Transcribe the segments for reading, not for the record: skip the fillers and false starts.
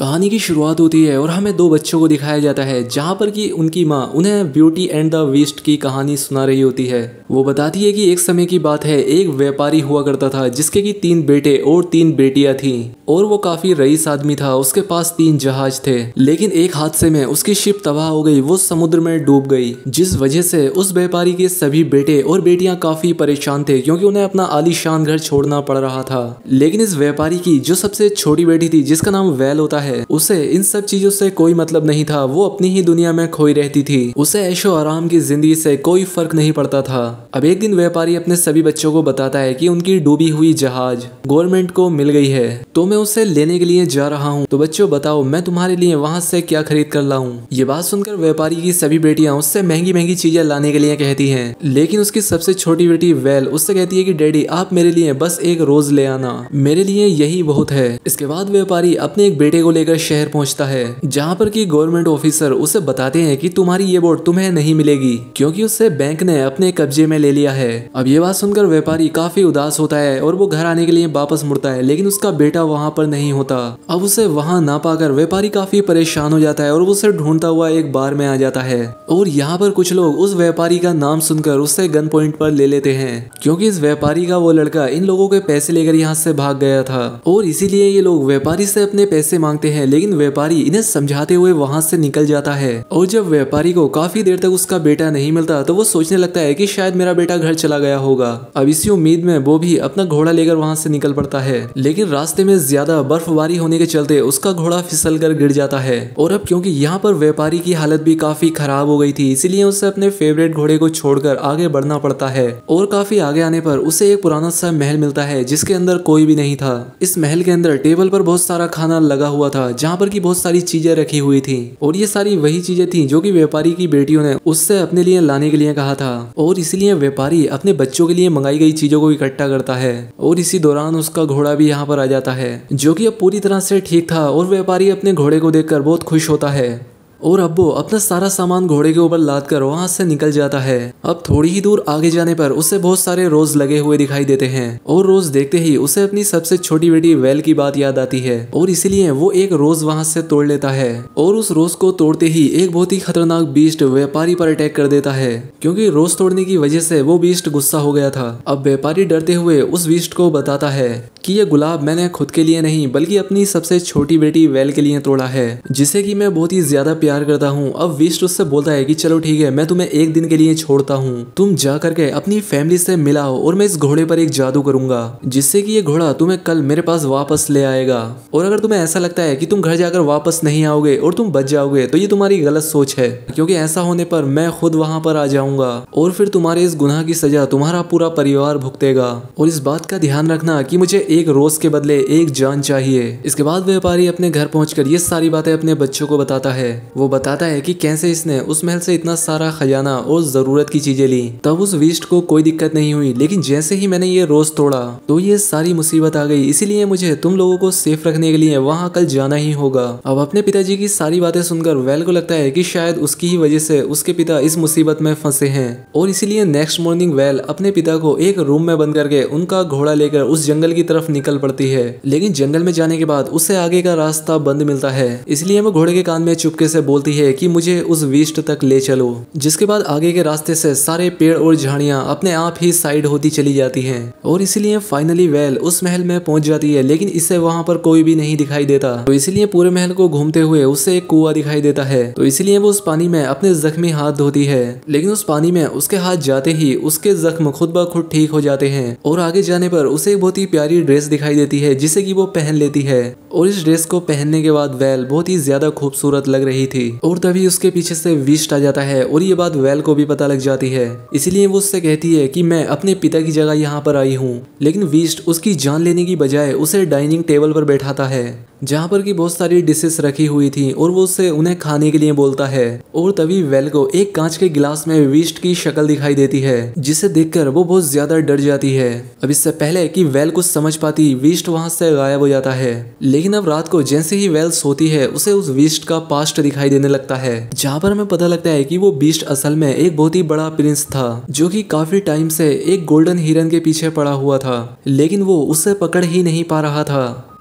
कहानी की शुरुआत होती है और हमें दो बच्चों को दिखाया जाता है जहाँ पर कि उनकी माँ उन्हें ब्यूटी एंड द बीस्ट की कहानी सुना रही होती है। वो बताती है कि एक समय की बात है, एक व्यापारी हुआ करता था जिसके की 3 बेटे और 3 बेटियां थीं और वो काफी रईस आदमी था। उसके पास 3 जहाज थे, लेकिन एक हादसे में उसकी शिप तबाह हो गई, वो समुद्र में डूब गई, जिस वजह से उस व्यापारी के सभी बेटे और बेटियां काफी परेशान थे क्योंकि उन्हें अपना आलीशान घर छोड़ना पड़ रहा था। लेकिन इस व्यापारी की जो सबसे छोटी बेटी थी जिसका नाम वैल होता है, उसे इन सब चीजों से कोई मतलब नहीं था। वो अपनी ही दुनिया में खोई रहती थी, उसे ऐशो आराम की जिंदगी से कोई फर्क नहीं पड़ता था। अब एक दिन व्यापारी अपने सभी बच्चों को बताता है कि उनकी डूबी हुई जहाज गवर्नमेंट को मिल गई है, तो मैं उसे लेने के लिए जा रहा हूँ। तो बच्चों बताओ मैं तुम्हारे लिए वहाँ से क्या खरीद कर लाऊं। ये बात सुनकर व्यापारी की सभी बेटियां उससे महंगी महंगी चीजें लाने के लिए कहती हैं, लेकिन उसकी सबसे छोटी बेटी वैल उससे कहती है कि डैडी आप मेरे लिए बस एक रोज ले आना, मेरे लिए यही बहुत है। इसके बाद व्यापारी अपने एक बेटे को लेकर शहर पहुंचता है जहां पर कि गवर्नमेंट ऑफिसर उसे बताते हैं कि तुम्हारी ये बोट तुम्हें नहीं मिलेगी क्योंकि उससे बैंक ने अपने कब्जे में ले लिया है। अब ये बात सुनकर व्यापारी काफी उदास होता है और वो घर आने के लिए वापस मुड़ता है, लेकिन उसका बेटा वहां पर नहीं होता। अब उसे वहां ना पाकर व्यापारी काफी परेशान हो जाता है और उसे ढूंढता हुआ एक बार में आ जाता है और यहाँ पर कुछ लोग उस व्यापारी का नाम सुनकर उससे गन पॉइंट पर ले लेते हैं क्योंकि इस व्यापारी का वो लड़का इन लोगों के पैसे लेकर यहाँ से भाग गया था और इसीलिए ये लोग व्यापारी से अपने पैसे मांगते हैं। लेकिन व्यापारी इन्हें समझाते हुए वहां से निकल जाता है और जब व्यापारी को काफी देर तक उसका बेटा नहीं मिलता तो वो सोचने लगता है कि शायद मेरा बेटा घर चला गया होगा। अब इसी उम्मीद में वो भी अपना घोड़ा लेकर वहां से निकल पड़ता है, लेकिन रास्ते में ज्यादा बर्फबारी होने के चलते उसका घोड़ा फिसल कर गिर जाता है और अब क्योंकि यहाँ पर व्यापारी की हालत भी काफी खराब हो गई थी, इसीलिए उसे अपने फेवरेट घोड़े को छोड़कर आगे बढ़ना पड़ता है और काफी आगे आने पर उसे एक पुराना सा महल मिलता है जिसके अंदर कोई भी नहीं था। इस महल के अंदर टेबल पर बहुत सारा खाना लगा हुआ था जहाँ पर की बहुत सारी चीजें रखी हुई थी और ये सारी वही चीजें थी जो कि व्यापारी की बेटियों ने उससे अपने लिए लाने के लिए कहा था और इसलिए व्यापारी अपने बच्चों के लिए मंगाई गई चीजों को इकट्ठा करता है और इसी दौरान उसका घोड़ा भी यहाँ पर आ जाता है जो कि अब पूरी तरह से ठीक था और व्यापारी अपने घोड़े को देखकर बहुत खुश होता है और अब वो अपना सारा सामान घोड़े के ऊपर लाद कर वहां से निकल जाता है। अब थोड़ी ही दूर आगे जाने पर उसे बहुत सारे रोज लगे हुए दिखाई देते हैं और रोज देखते ही उसे अपनी सबसे छोटी बेटी वैल की बात याद आती है और इसीलिए वो एक रोज वहां से तोड़ लेता है और उस रोज को तोड़ते ही एक बहुत ही खतरनाक बीस्ट व्यापारी पर अटैक कर देता है क्योंकि रोज तोड़ने की वजह से वो बीस्ट गुस्सा हो गया था। अब व्यापारी डरते हुए उस बीस्ट को बताता है कि ये गुलाब मैंने खुद के लिए नहीं बल्कि अपनी सबसे छोटी बेटी वैल के लिए तोड़ा है, जिसे कि मैं बहुत ही ज्यादा प्यार करता हूँ। अब बीस्ट उससे बोलता है कि चलो ठीक है, मैं तुम्हें एक दिन के लिए छोड़ता हूँ, तुम जा करके अपनी फैमिली से मिलाओ और मैं इस घोड़े पर एक जादू करूंगा जिससे कि ये घोड़ा तुम्हें कल मेरे पास वापस ले आएगा। और अगर तुम्हें ऐसा लगता है कि तुम घर जाकर वापस नहीं आओगे और तुम बच जाओगे तो ये तुम्हारी गलत सोच है, क्योंकि ऐसा होने पर मैं खुद वहां पर आ जाऊंगा और फिर तुम्हारे इस गुनाह की सजा तुम्हारा पूरा परिवार भुगतेगा। और इस बात का ध्यान रखना कि मुझे एक रोज के बदले एक जान चाहिए। इसके बाद व्यापारी अपने घर पहुंचकर ये सारी बातें अपने बच्चों को बताता है। वो बताता है कि कैसे इसने उस महल से इतना सारा खजाना और जरूरत की चीजें ली, तब उस बीस्ट को कोई दिक्कत नहीं हुई, लेकिन जैसे ही मैंने ये रोज तोड़ा तो ये सारी मुसीबत आ गई, इसीलिए मुझे तुम लोगों को सेफ रखने के लिए वहां कल जाना ही होगा। अब अपने पिताजी की सारी बातें सुनकर वैल को लगता है कि शायद उसकी ही वजह से उसके पिता इस मुसीबत में फंसे हैं और इसीलिए नेक्स्ट मॉर्निंग वैल अपने पिता को एक रूम में बंद करके उनका घोड़ा लेकर उस जंगल की तरफ निकल पड़ती है। लेकिन जंगल में जाने के बाद उसे आगे का रास्ता बंद मिलता है, इसलिए वो घोड़े के कान में चुपके से बोलती है कि मुझे उस बीस्ट तक ले चलो। जिसके बाद आगे के रास्ते से सारे पेड़ और झाड़ियां अपने आप ही साइड होती चली जाती हैं और इसीलिए फाइनली वैल उस महल में पहुंच जाती है, लेकिन इसे वहां पर कोई भी नहीं दिखाई देता। तो इसलिए पूरे महल को घूमते हुए उसे एक कुआं दिखाई देता है, तो इसलिए वो उस पानी में अपने जख्मी हाथ धोती है, लेकिन उस पानी में उसके हाथ जाते ही उसके जख्म खुद ब खुद ठीक हो जाते हैं और आगे जाने पर उसे एक बहुत ही प्यारी ड्रेस दिखाई देती है जिसे कि वो पहन लेती है और इस ड्रेस को पहनने के बाद वैल बहुत ही ज्यादा खूबसूरत लग रही थी। और तभी उसके पीछे से बीस्ट आ जाता है और ये बात वैल को भी पता लग जाती है, इसलिए वो उससे कहती है कि मैं अपने पिता की जगह यहाँ पर आई हूँ। लेकिन बीस्ट उसकी जान लेने की बजाय उसे डाइनिंग टेबल पर बैठाता है जहाँ पर की बहुत सारी डिशेस रखी हुई थी और वो उससे उन्हें खाने के लिए बोलता है। और तभी वैल को एक कांच के गिलास में बीस्ट की शक्ल दिखाई देती है जिसे देखकर वो बहुत ज्यादा डर जाती है। अब इससे पहले कि वैल कुछ समझ पाती बीस्ट वहां से गायब हो जाता है। लेकिन अब रात को जैसे ही वैल सोती है उसे उस बीस्ट का पास्ट दिखाई देने लगता है, जहाँ पर हमें पता लगता है कि वो बीस्ट असल में एक बहुत ही बड़ा प्रिंस था जो कि काफी टाइम से एक गोल्डन हिरन के पीछे पड़ा हुआ था, लेकिन वो उसे पकड़ ही नहीं पा रहा था।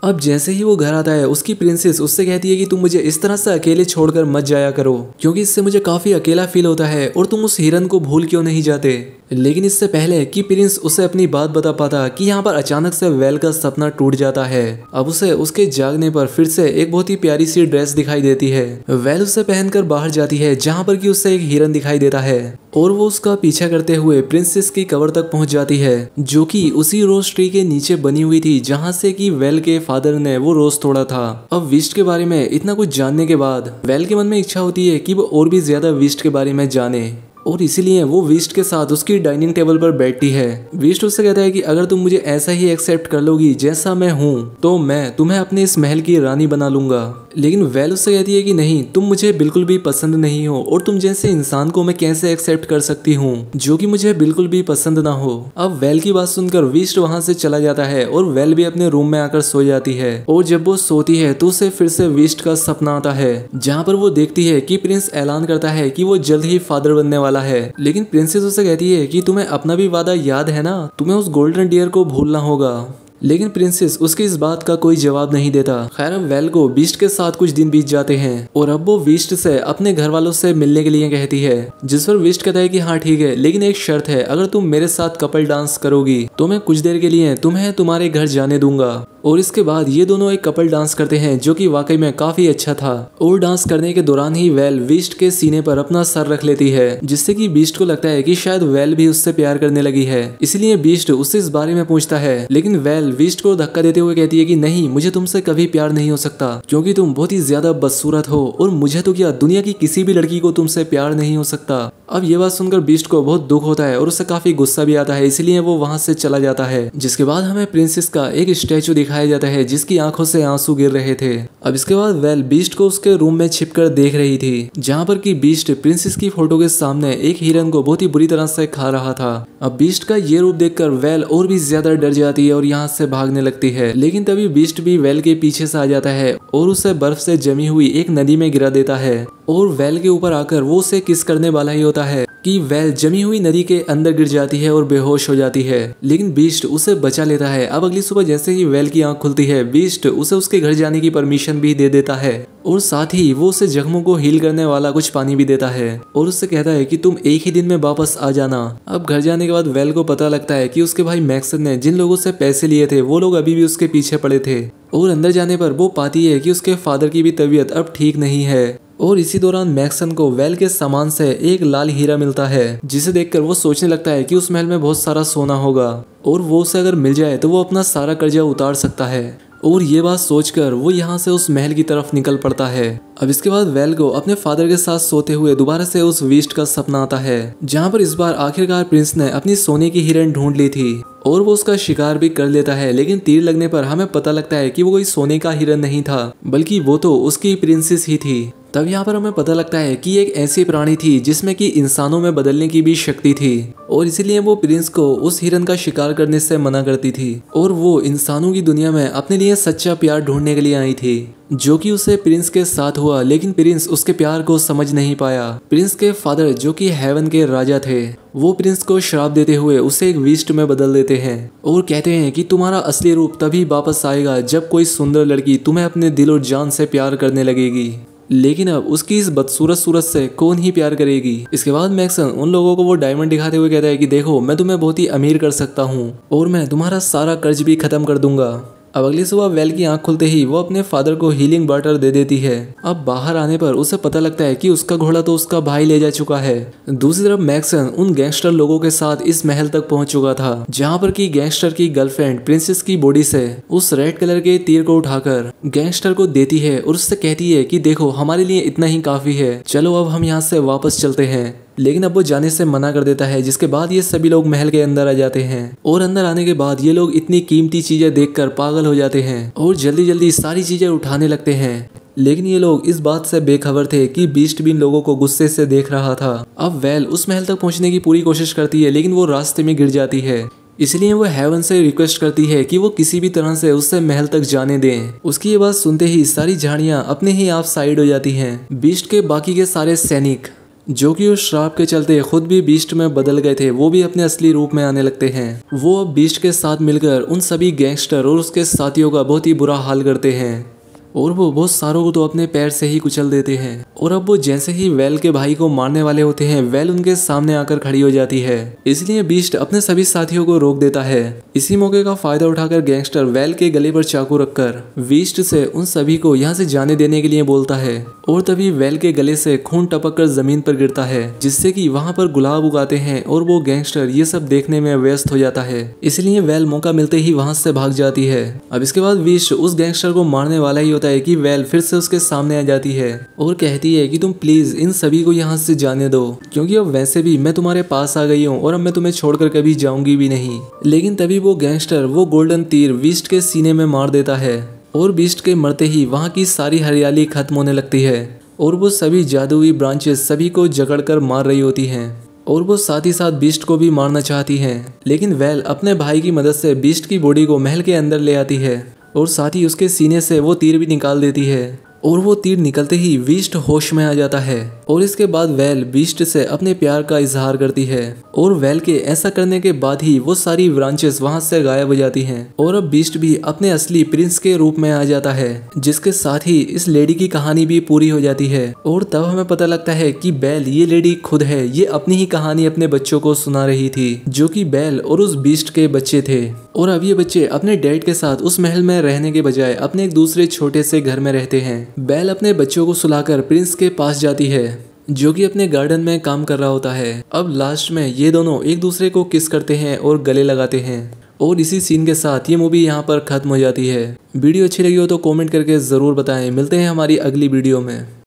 अब जैसे ही वो घर आता है उसकी प्रिंसेस उससे कहती है कि तुम मुझे इस तरह से अकेले छोड़कर मत जाया करो, क्योंकि इससे मुझे काफी अकेला फील होता है और तुम उस हिरन को भूल क्यों नहीं जाते। लेकिन इससे पहले कि प्रिंस उसे अपनी बात बता पाता कि यहाँ पर अचानक से वेल का सपना टूट जाता है। अब उसे उसके जागने पर फिर से एक बहुत ही प्यारी सी ड्रेस दिखाई देती है। वेल उसे पहनकर बाहर जाती है जहाँ पर कि उसे एक हिरन दिखाई देता है और वो उसका पीछा करते हुए प्रिंसेस की कब्र तक पहुंच जाती है, जो कि उसी रोज ट्री के नीचे बनी हुई थी जहाँ से कि वेल के फादर ने वो रोज तोड़ा था। अब विस्ट के बारे में इतना कुछ जानने के बाद वेल के मन में इच्छा होती है कि वो और भी ज्यादा विस्ट के बारे में जाने और इसीलिए वो विस्ट के साथ उसकी डाइनिंग टेबल पर बैठती है। विस्ट उससे कहता है कि अगर तुम मुझे ऐसा ही एक्सेप्ट कर लोगी जैसा मैं हूँ तो मैं तुम्हें अपने इस महल की रानी बना लूंगा। लेकिन वेल उससे कहती है कि नहीं, तुम मुझे बिल्कुल भी पसंद नहीं हो और तुम जैसे इंसान को मैं कैसे एक्सेप्ट कर सकती हूँ जो कि मुझे बिल्कुल भी पसंद ना हो। अब वेल की बात सुनकर विस्ट वहाँ से चला जाता है और वेल भी अपने रूम में आकर सो जाती है और जब वो सोती है तो उसे फिर से विस्ट का सपना आता है जहाँ पर वो देखती है कि प्रिंस ऐलान करता है कि वो जल्द ही फादर बनने वाला है। लेकिन प्रिंसेस उसे कहती है कि तुम्हें अपना भी वादा याद है ना, तुम्हें उस गोल्डन डियर को भूलना होगा। लेकिन प्रिंसेस उसकी इस बात का कोई जवाब नहीं देता। खैर अब वेल को बीस्ट के साथ कुछ दिन बीत जाते हैं और अब वो बीस्ट से अपने घर वालों से मिलने के लिए कहती है, जिस पर बीस्ट कहता है कि हाँ ठीक है, लेकिन एक शर्त है, अगर तुम मेरे साथ कपल डांस करोगी तो मैं कुछ देर के लिए तुम्हें तुम्हारे घर जाने दूंगा। और इसके बाद ये दोनों एक कपल डांस करते हैं जो कि वाकई में काफी अच्छा था। और डांस करने के दौरान ही वेल बीस्ट के सीने पर अपना सर रख लेती है, जिससे कि बीस्ट को लगता है कि शायद वेल भी उससे प्यार करने लगी है। इसलिए बीस्ट उससे इस बारे में पूछता है, लेकिन वेल बीस्ट को धक्का देते हुए कहती है कि नहीं, मुझे तुमसे कभी प्यार नहीं हो सकता क्योंकि तुम बहुत ही ज्यादा बदसूरत हो और मुझे तो क्या दुनिया की किसी भी लड़की को तुमसे प्यार नहीं हो सकता। अब ये बात सुनकर बीस्ट को बहुत दुख होता है और उससे काफी गुस्सा भी आता है, इसलिए वो वहां से चला जाता है। जिसके बाद हमें प्रिंसेस का एक स्टैचू दिखाया जाता है जिसकी आंखों से आंसू गिर रहे थे। अब इसके बाद वेल बीस्ट को उसके रूम में छिपकर देख रही थी जहाँ पर कि बीस्ट प्रिंसेस की फोटो के सामने एक हिरन को बहुत ही बुरी तरह से खा रहा था। अब बीस्ट का ये रूप देखकर वेल और भी ज्यादा डर जाती है और यहाँ से भागने लगती है। लेकिन तभी बीस्ट भी वेल के पीछे से आ जाता है और उसे बर्फ से जमी हुई एक नदी में गिरा देता है और वेल के ऊपर आकर वो उसे किस करने वाला ही होता है कि वेल जमी हुई नदी के अंदर गिर जाती है और बेहोश हो जाती है। लेकिन बीस्ट उसे बचा लेता है। अब अगली सुबह जैसे ही वेल की आंख खुलती है, बीस्ट उसे उसके घर जाने की परमिशन भी दे देता है और साथ ही वो उसे जख्मों को हील करने वाला कुछ पानी भी देता है और उससे कहता है कि तुम एक ही दिन में वापस आ जाना। अब घर जाने के बाद वेल को पता लगता है कि उसके भाई मैक्सन ने जिन लोगों से पैसे लिए थे वो लोग अभी भी उसके पीछे पड़े थे और अंदर जाने पर वो पाती है कि उसके फादर की भी तबीयत अब ठीक नहीं है। और इसी दौरान मैक्सन को वेल के सामान से एक लाल हीरा मिलता है, जिसे देखकर वो सोचने लगता है कि उस महल में बहुत सारा सोना होगा और वो उसे अगर मिल जाए तो वो अपना सारा कर्जा उतार सकता है। और ये बात सोचकर वो यहाँ से उस महल की तरफ निकल पड़ता है। अब इसके बाद वेल को अपने फादर के साथ सोते हुए दोबारा से उस बीस्ट का सपना आता है, जहाँ पर इस बार आखिरकार प्रिंस ने अपनी सोने की हिरन ढूंढ ली थी और वो उसका शिकार भी कर लेता है। लेकिन तीर लगने पर हमें पता लगता है कि वो कोई सोने का हिरन नहीं था, बल्कि वो तो उसकी प्रिंसेस ही थी। तब यहाँ पर हमें पता लगता है कि एक ऐसी प्राणी थी जिसमें कि इंसानों में बदलने की भी शक्ति थी और इसीलिए वो प्रिंस को उस हिरन का शिकार करने से मना करती थी और वो इंसानों की दुनिया में अपने लिए सच्चा प्यार ढूंढने के लिए आई थी, जो कि उसे प्रिंस के साथ हुआ। लेकिन प्रिंस उसके प्यार को समझ नहीं पाया। प्रिंस के फादर जो कि हेवन के राजा थे, वो प्रिंस को श्राप देते हुए उसे एक बीस्ट में बदल देते हैं और कहते हैं कि तुम्हारा असली रूप तभी वापस आएगा जब कोई सुंदर लड़की तुम्हें अपने दिल और जान से प्यार करने लगेगी। लेकिन अब उसकी इस बदसूरत सूरत से कौन ही प्यार करेगी। इसके बाद मैक्सन उन लोगों को वो डायमंड दिखाते हुए कहता है कि देखो, मैं तुम्हें बहुत ही अमीर कर सकता हूँ और मैं तुम्हारा सारा कर्ज भी खत्म कर दूंगा। अब अगली सुबह वेल की आंख खुलते ही वो अपने फादर को हीलिंग वाटर दे देती है। अब बाहर आने पर उसे पता लगता है कि उसका घोड़ा तो उसका भाई ले जा चुका है। दूसरी तरफ मैक्सन उन गैंगस्टर लोगों के साथ इस महल तक पहुंच चुका था, जहां पर की गैंगस्टर की गर्लफ्रेंड प्रिंसेस की बॉडी से उस रेड कलर के तीर को उठाकर गैंगस्टर को देती है और उससे कहती है कि देखो, हमारे लिए इतना ही काफी है, चलो अब हम यहाँ से वापस चलते हैं। लेकिन अब वो जाने से मना कर देता है, जिसके बाद ये सभी लोग महल के अंदर आ जाते हैं और अंदर आने के बाद ये लोग इतनी कीमती चीजें देखकर पागल हो जाते हैं और जल्दी जल्दी सारी चीजें उठाने लगते हैं। लेकिन ये लोग इस बात से बेखबर थे कि बीस्ट भी इन लोगों को गुस्से से देख रहा था। अब वेल उस महल तक पहुंचने की पूरी कोशिश करती है, लेकिन वो रास्ते में गिर जाती है। इसलिए वो हेवन से रिक्वेस्ट करती है कि वो किसी भी तरह से उससे महल तक जाने दें। उसकी ये बात सुनते ही सारी झाड़ियां अपने ही आप साइड हो जाती हैं। बीस्ट के बाकी के सारे सैनिक जो कि उस श्राप के चलते खुद भी बीस्ट में बदल गए थे, वो भी अपने असली रूप में आने लगते हैं। वो अब बीस्ट के साथ मिलकर उन सभी गैंगस्टर और उसके साथियों का बहुत ही बुरा हाल करते हैं और वो बहुत सारों को तो अपने पैर से ही कुचल देते हैं। और अब वो जैसे ही वेल के भाई को मारने वाले होते हैं, वेल उनके सामने आकर खड़ी हो जाती है। इसलिए बीस्ट अपने सभी साथियों को रोक देता है। इसी मौके का फायदा उठाकर गैंगस्टर वेल के गले पर चाकू रखकर बीस्ट से उन सभी को यहाँ से जाने देने के लिए बोलता है और तभी वेल के गले से खून टपक कर जमीन पर गिरता है, जिससे कि वहाँ पर गुलाब उगाते हैं और वो गैंगस्टर ये सब देखने में व्यस्त हो जाता है। इसलिए वेल मौका मिलते ही वहाँ से भाग जाती है। अब इसके बाद बीस्ट उस गैंगस्टर को मारने वाला ही होता है कि वेल फिर से उसके सामने आ जाती है और कहती है कि तुम प्लीज इन सभी को यहाँ से जाने दो, क्योंकि अब वैसे भी मैं तुम्हारे पास आ गई हूँ और अब मैं तुम्हें छोड़कर कभी जाऊंगी भी नहीं। लेकिन तभी वो गैंगस्टर वो गोल्डन तीर बीस्ट के सीने में मार देता है और बीस्ट के मरते ही वहाँ की सारी हरियाली खत्म होने लगती है और वो सभी जादुई ब्रांचेस सभी को जकड़कर मार रही होती हैं और वो साथ ही साथ बीस्ट को भी मारना चाहती हैं। लेकिन वेल अपने भाई की मदद से बीस्ट की बॉडी को महल के अंदर ले आती है और साथ ही उसके सीने से वो तीर भी निकाल देती है और वो तीर निकलते ही बीस्ट होश में आ जाता है। और इसके बाद वेल बीस्ट से अपने प्यार का इजहार करती है और वेल के ऐसा करने के बाद ही वो सारी ब्रांचेस वहां से गायब हो जाती हैं और अब बीस्ट भी अपने असली प्रिंस के रूप में आ जाता है, जिसके साथ ही इस लेडी की कहानी भी पूरी हो जाती है। और तब हमें पता लगता है कि बेल ये लेडी खुद है, ये अपनी ही कहानी अपने बच्चों को सुना रही थी, जो कि बेल और उस बीस्ट के बच्चे थे। और अब ये बच्चे अपने डैड के साथ उस महल में रहने के बजाय अपने एक दूसरे छोटे से घर में रहते हैं। बेल अपने बच्चों को सुलाकर प्रिंस के पास जाती है, जो कि अपने गार्डन में काम कर रहा होता है। अब लास्ट में ये दोनों एक दूसरे को किस करते हैं और गले लगाते हैं और इसी सीन के साथ ये मूवी यहाँ पर खत्म हो जाती है। वीडियो अच्छी लगी हो तो कमेंट करके ज़रूर बताएं। मिलते हैं हमारी अगली वीडियो में।